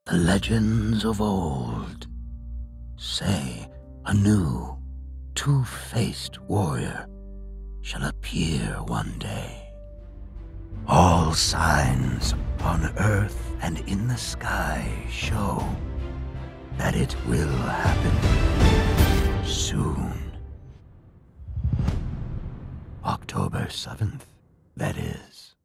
The legends of old say a new, two-faced warrior shall appear one day. All signs on earth and in the sky show that it will happen soon. October 7th, that is.